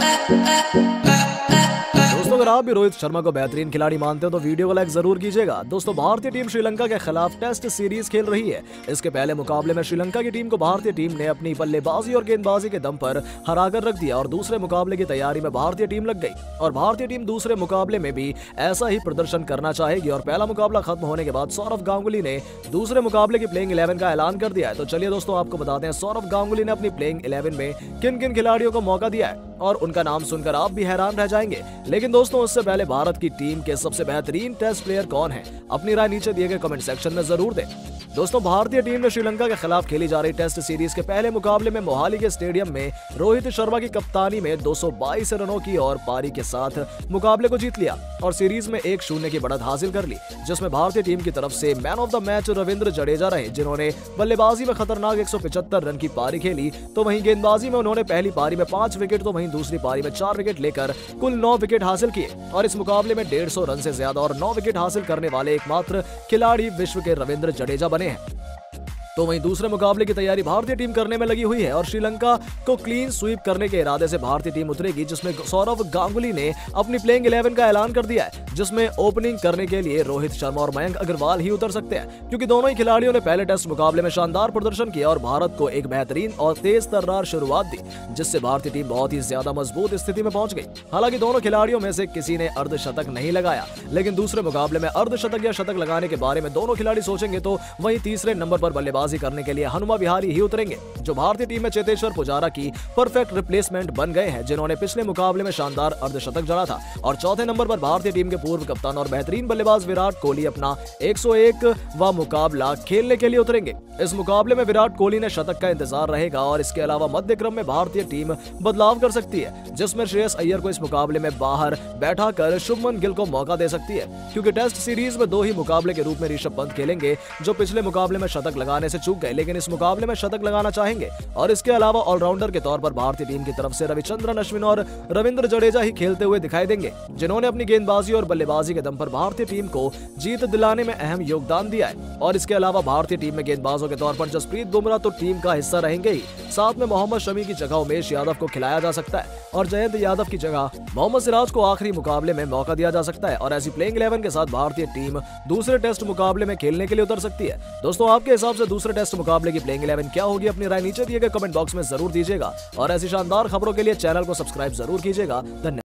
दोस्तों अगर आप भी रोहित शर्मा को बेहतरीन खिलाड़ी मानते हो तो वीडियो को लाइक जरूर कीजिएगा। दोस्तों भारतीय टीम श्रीलंका के खिलाफ टेस्ट सीरीज खेल रही है। इसके पहले मुकाबले में श्रीलंका की टीम को भारतीय टीम ने अपनी बल्लेबाजी और गेंदबाजी के दम पर हराकर रख दिया और दूसरे मुकाबले की तैयारी में भारतीय टीम लग गई और भारतीय टीम दूसरे मुकाबले में भी ऐसा ही प्रदर्शन करना चाहेगी। और पहला मुकाबला खत्म होने के बाद सौरव गांगुली ने दूसरे मुकाबले की प्लेइंग 11 का ऐलान कर दिया है। तो चलिए दोस्तों आपको बताते हैं सौरव गांगुली ने अपनी प्लेइंग 11 में किन किन खिलाड़ियों को मौका दिया है और उनका नाम सुनकर आप भी हैरान रह जाएंगे। लेकिन दोस्तों उससे पहले भारत की टीम के सबसे बेहतरीन टेस्ट प्लेयर कौन है, अपनी राय नीचे दिए गए कमेंट सेक्शन में जरूर दें। दोस्तों भारतीय टीम ने श्रीलंका के खिलाफ खेली जा रही टेस्ट सीरीज के पहले मुकाबले में मोहाली के स्टेडियम में रोहित शर्मा की कप्तानी में 222 रनों की और पारी के साथ मुकाबले को जीत लिया और सीरीज में 1-0 की बढ़त हासिल कर ली, जिसमें भारतीय टीम की तरफ से man of the match Ravindra Jadeja रहे, जिन्होंने बल्लेबाजी में खतरनाक 175 रन की पारी खेली। तो वहीं गेंदबाजी में उन्होंने पहली पारी में 5 विकेट तो वहीं दूसरी पारी में 4 विकेट लेकर कुल 9 विकेट हासिल किए और इस मुकाबले में 150 रन से ज्यादा और 9 विकेट हासिल करने वाले एकमात्र खिलाड़ी विश्व के रविंद्र जडेजा बने हैं। तो वहीं दूसरे मुकाबले की तैयारी भारतीय टीम करने में लगी हुई है और श्रीलंका को क्लीन स्वीप करने के इरादे से भारतीय टीम उतरेगी, जिसमें सौरव गांगुली ने अपनी प्लेइंग 11 का ऐलान कर दिया है, जिसमें ओपनिंग करने के लिए रोहित शर्मा और मयंक अग्रवाल ही उतर सकते हैं, क्योंकि दोनों ही खिलाड़ियों ने पहले टेस्ट मुकाबले में शानदार प्रदर्शन किया और भारत को एक बेहतरीन और तेज तर्रार शुरुआत दी, जिससे भारतीय टीम बहुत ही ज्यादा मजबूत स्थिति में पहुंच गई। हालांकि दोनों खिलाड़ियों में से किसी ने अर्धशतक नहीं लगाया, लेकिन दूसरे मुकाबले में अर्धशतक या शतक लगाने के बारे में दोनों खिलाड़ी सोचेंगे तो वहीं तीसरे नंबर पर बल्लेबाजी करने के लिए हनुमा विहारी ही उतरेंगे, जो भारतीय टीम में चेतेश्वर पुजारा की परफेक्ट रिप्लेसमेंट बन गए हैं, जिन्होंने पिछले मुकाबले में शानदार अर्धशतक जड़ा था। और चौथे नंबर पर भारतीय टीम के पूर्व कप्तान और बेहतरीन बल्लेबाज विराट कोहली अपना 101वां मुकाबला खेलने के लिए उतरेंगे। इस मुकाबले में विराट कोहली ने शतक का इंतजार रहेगा और इसके अलावा मध्य क्रम में भारतीय टीम बदलाव कर सकती है, जिसमें श्रेयस अय्यर को इस मुकाबले में बाहर बैठाकर शुभमन गिल को मौका दे सकती है, क्योंकि टेस्ट सीरीज में 2 ही मुकाबले के रूप में ऋषभ पंत खेलेंगे, जो पिछले मुकाबले में शतक लगाने से चूक गए लेकिन इस मुकाबले में शतक लगाना चाहेंगे। और इसके अलावा ऑलराउंडर के तौर पर भारतीय टीम की तरफ से रविचंद्रन अश्विन और रविंद्र जडेजा ही खेलते हुए दिखाई देंगे, जिन्होंने अपनी गेंदबाजी और बल्लेबाजी के दम पर भारतीय टीम को जीत दिलाने में अहम योगदान दिया है। और इसके अलावा भारतीय टीम में गेंदबाजों के तौर पर जसप्रीत बुमराह तो टीम का हिस्सा रहेंगे ही, साथ में मोहम्मद शमी की जगह उमेश यादव को खिलाया जा सकता है और जयंत यादव की जगह मोहम्मद सिराज को आखिरी मुकाबले में मौका दिया जा सकता है। और ऐसी प्लेइंग 11 के साथ भारतीय टीम दूसरे टेस्ट मुकाबले में खेलने के लिए उतर सकती है। दोस्तों आपके हिसाब से दूसरे टेस्ट मुकाबले की प्लेइंग 11 क्या होगी, अपनी राय नीचे दिए गए कमेंट बॉक्स में जरूर दीजिएगा और ऐसी शानदार खबरों के लिए चैनल को सब्सक्राइब जरूर कीजिएगा। धन्यवाद।